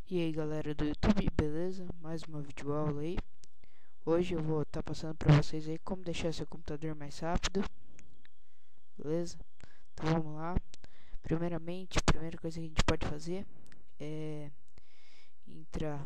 E aí galera do YouTube, beleza? Mais uma videoaula aí. Hoje eu vou estar passando para vocês aí como deixar seu computador mais rápido. Beleza? Então vamos lá. Primeiramente, a primeira coisa que a gente pode fazer é entrar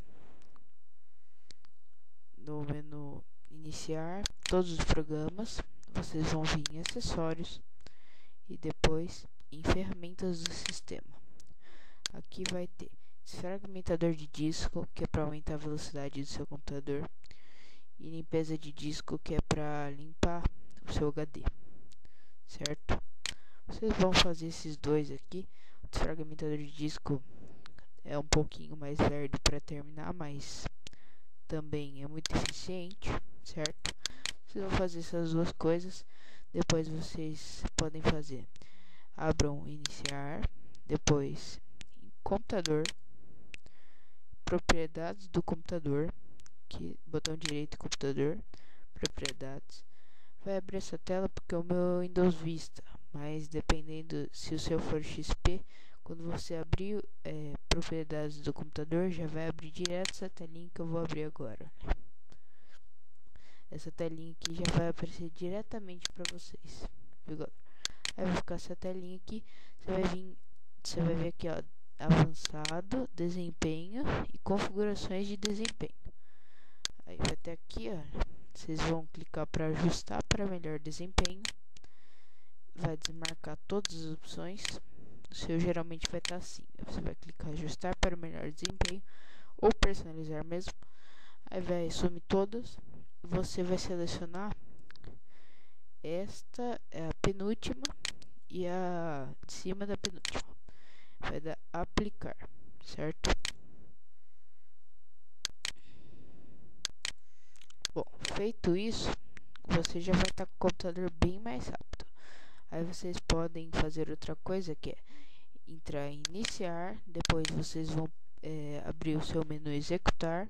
no menu iniciar, todos os programas. Vocês vão vir em acessórios e depois em ferramentas do sistema. Aqui vai ter desfragmentador de disco, que é para aumentar a velocidade do seu computador, e limpeza de disco, que é para limpar o seu HD, certo? Vocês vão fazer esses dois aqui. O desfragmentador de disco é um pouquinho mais lerdo para terminar, mas também é muito eficiente, certo? Vocês vão fazer essas duas coisas. Depois vocês podem fazer: abram iniciar, depois em computador, propriedades do computador, que botão direito computador, propriedades. Vai abrir essa tela porque o meu é Windows Vista, mas dependendo se o seu for XP, quando você abrir propriedades do computador, já vai abrir direto essa telinha que eu vou abrir agora. Essa telinha aqui já vai aparecer diretamente para vocês, viu, galera? Aí vai ficar essa telinha aqui. Você vai ver aqui, ó, avançado, desempenho e configurações de desempenho. Aí vai ter aqui, ó, vocês vão clicar para ajustar para melhor desempenho. Vai desmarcar todas as opções. O seu geralmente vai estar assim. Você vai clicar ajustar para melhor desempenho ou personalizar mesmo. Aí vai sumir todas. Você vai selecionar esta é a penúltima e a de cima da penúltima. Vai dar aplicar, certo? Bom, feito isso, você já vai estar com o computador bem mais rápido. Aí vocês podem fazer outra coisa, que é entrar em iniciar, depois vocês vão abrir o seu menu executar.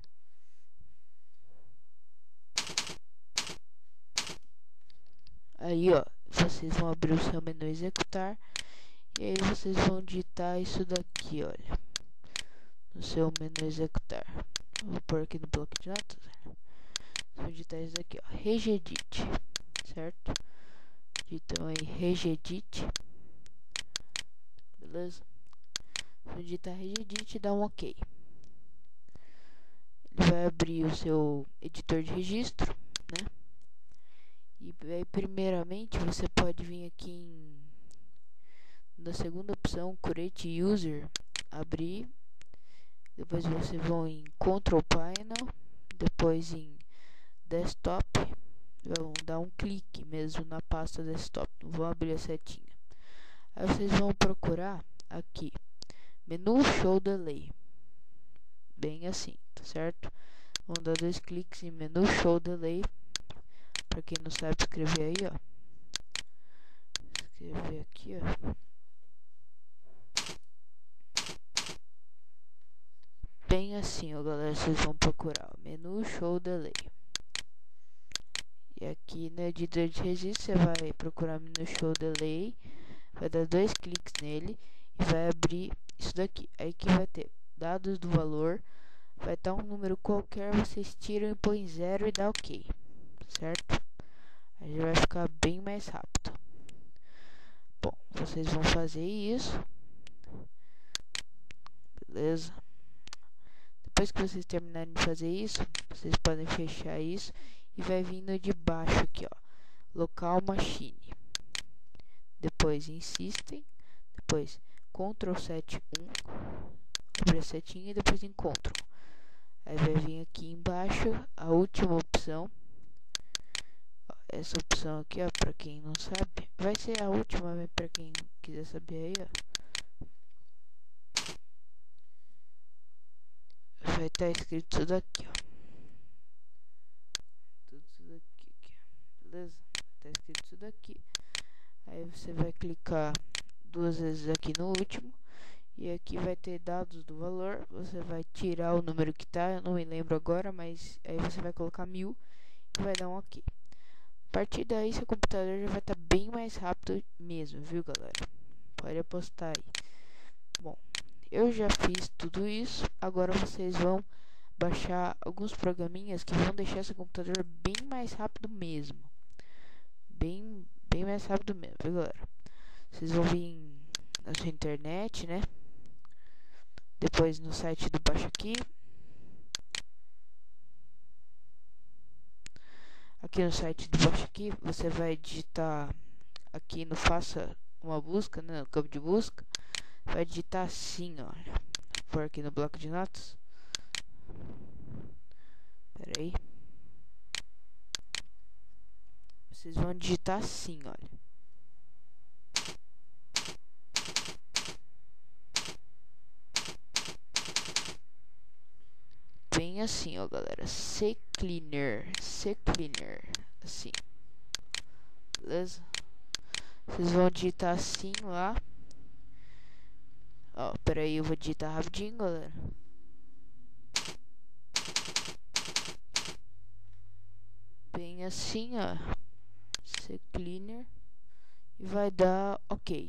Aí, ó, vocês vão abrir o seu menu executar e aí vocês vão digitar isso daqui, olha, no seu menu executar. Vou pôr aqui no bloco de notas. Vou digitar isso daqui, ó, regedit, certo? Digitam aí regedit, beleza? Vou digitar regedit e dar um OK. Ele vai abrir o seu editor de registro, né? E aí, primeiramente, você pode vir aqui na segunda opção, Create User, abrir. Depois vocês vão em Control Panel, depois em Desktop, vão dar um clique mesmo na pasta Desktop, não vão abrir a setinha. Aí vocês vão procurar aqui, Menu Show Delay, bem assim, tá certo? Vão dar dois cliques em Menu Show Delay. Pra quem não sabe escrever aí, ó, escrever aqui, ó, bem assim, ó, galera. Vocês vão procurar o Menu Show Delay. E aqui no editor de registro você vai procurar Menu Show Delay, vai dar dois cliques nele e vai abrir isso daqui. Aí que vai ter dados do valor, vai estar um número qualquer, vocês tiram e põem 0 e dá OK, certo? Aí vai ficar bem mais rápido. Bom, vocês vão fazer isso, beleza? Depois que vocês terminarem de fazer isso, vocês podem fechar isso e vai vindo de baixo aqui, ó, Local Machine. Depois em System, depois Ctrl 71, abre a setinha e depois em Ctrl. Aí vai vir aqui embaixo a última opção. Essa opção aqui, ó, pra quem não sabe, vai ser a última, né, pra quem quiser saber aí, ó. Vai estar escrito tudo aqui, ó. Tudo isso daqui, beleza? Vai estar escrito tudo aqui. Aí você vai clicar duas vezes aqui no último. E aqui vai ter dados do valor. Você vai tirar o número que tá, eu não me lembro agora, mas aí você vai colocar 1000 e vai dar um OK. A partir daí, seu computador já vai estar bem mais rápido mesmo, viu, galera? Pode apostar aí. Bom, eu já fiz tudo isso. Agora vocês vão baixar alguns programinhas que vão deixar seu computador bem mais rápido mesmo. Bem mais rápido mesmo, viu, galera? Vocês vão vir na sua internet, né? Depois no site do Baixa Aqui. Aqui no site do Baixa Aqui, você vai digitar aqui no Faça uma busca, né? No campo de busca. Vai digitar assim, olha. Por aqui no bloco de notas. Pera aí. Vocês vão digitar assim, olha. Bem assim, ó, galera. CCleaner. Assim. Beleza? Vocês vão digitar assim lá. Ó, pera aí, eu vou digitar rapidinho, galera. Bem assim, ó. CCleaner. E vai dar OK.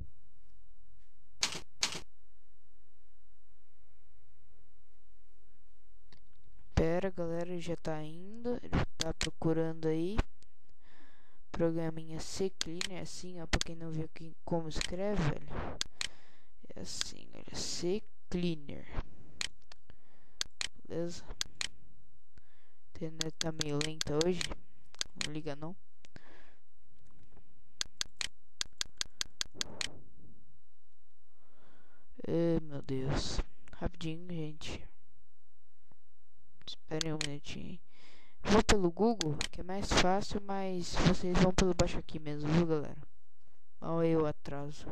Pera, galera, já tá indo. Ele tá procurando aí. Programinha CCleaner, assim, ó. Pra quem não viu aqui como escreve, velho. É assim, olha. CCleaner. Beleza? A internet tá meio lenta hoje. Não liga não. Meu Deus. Rapidinho, gente. Esperem um minutinho. Vou pelo Google, que é mais fácil, mas vocês vão pelo Baixa Aqui mesmo, viu, galera? Olha eu atraso.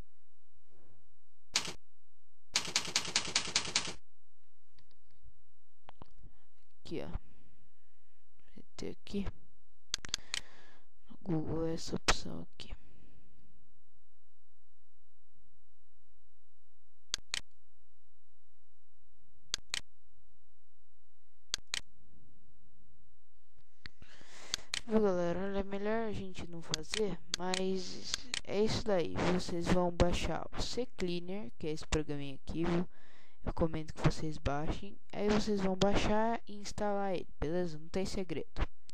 Aqui, ó. Meter aqui. No Google essa opção aqui. Viu, galera? É melhor a gente não fazer, mas é isso daí. Vocês vão baixar o CCleaner, que é esse programinha aqui, viu? Eu recomendo que vocês baixem. Aí vocês vão baixar e instalar ele, beleza? Não tem segredo.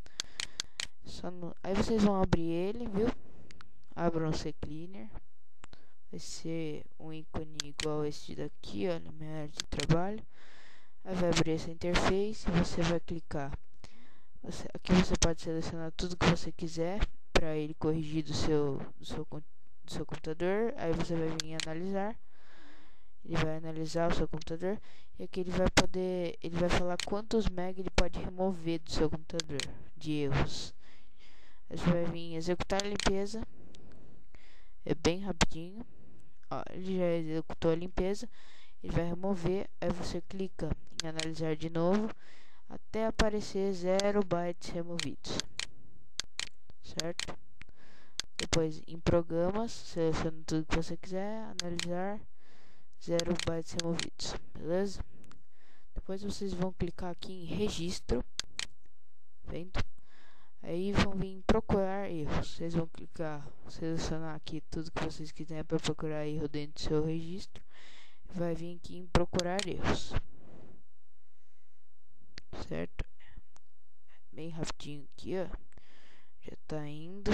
Aí vocês vão abrir ele, viu? Abram o CCleaner. Vai ser um ícone igual esse daqui, ó, na minha área de trabalho. Aí vai abrir essa interface e você vai clicar. Aqui você pode selecionar tudo que você quiser para ele corrigir do seu computador. Aí você vai vir em analisar. Ele vai analisar o seu computador e aqui ele vai falar quantos MB ele pode remover do seu computador de erros. Aí você vai vir em executar a limpeza. É bem rapidinho. Ó, ele já executou a limpeza. Ele vai remover. Aí você clica em analisar de novo até aparecer 0 bytes removidos, certo? Depois em programas, seleciona tudo que você quiser, analisar, 0 bytes removidos, beleza? Depois vocês vão clicar aqui em registro, vendo? Aí vão vir em procurar erros. Vocês vão clicar, selecionar aqui tudo que vocês quiserem para procurar erro dentro do seu registro. Vai vir aqui em procurar erros, certo? Bem rapidinho aqui, ó. Já tá indo.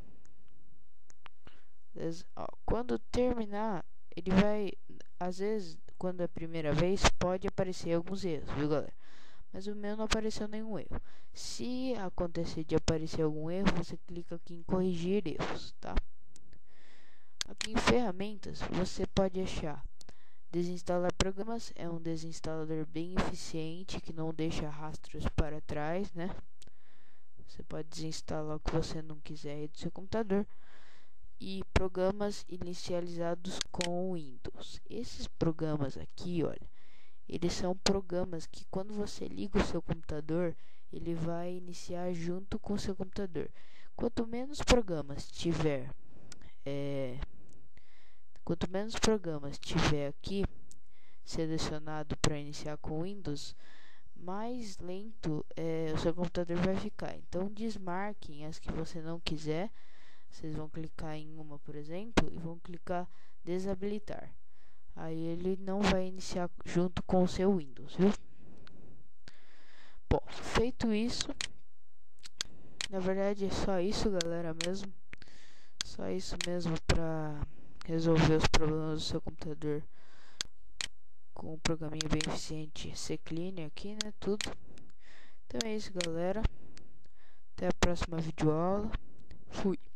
Beleza? Ó, quando terminar, ele vai... Às vezes, quando é a primeira vez, pode aparecer alguns erros, viu, galera? Mas o meu não apareceu nenhum erro. Se acontecer de aparecer algum erro, você clica aqui em corrigir erros, tá? Aqui em ferramentas, você pode achar desinstalar programas. É um desinstalador bem eficiente que não deixa rastros para trás, né? Você pode desinstalar o que você não quiser do seu computador. E programas inicializados com Windows. Esses programas aqui, olha, eles são programas que quando você liga o seu computador, ele vai iniciar junto com o seu computador. Quanto menos programas tiver aqui selecionado para iniciar com Windows, mais lento o seu computador vai ficar. Então desmarquem as que você não quiser. Vocês vão clicar em uma, por exemplo, e vão clicar desabilitar. Aí ele não vai iniciar junto com o seu Windows, viu? Bom, feito isso, na verdade é só isso, galera, mesmo. Só isso mesmo para resolver os problemas do seu computador com um programinha bem eficiente CClean aqui, né? Tudo. Então é isso, galera. Até a próxima videoaula. Fui.